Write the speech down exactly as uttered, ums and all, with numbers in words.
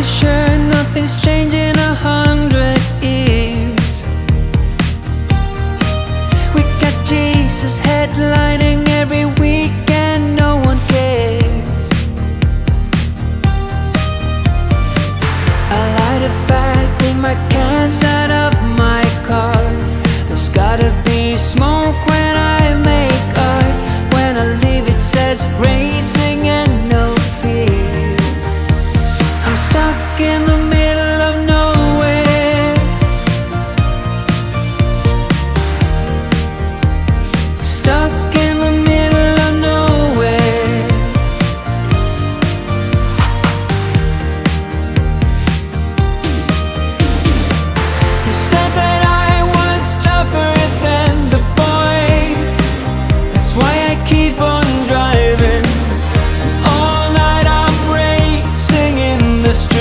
pretty sure nothing's changed in a hundred years. We got Jesus headlining every weekend, no one cares. I light a fag, bring my cans out of my car. There's gotta be smoke when I make art. When I leave it says racing and no fear. I'm stuck in the middle of nowhere, stuck in the middle of nowhere. You said that I was tougher than the boys, that's why I keep on driving. And all night I'm racing in the street.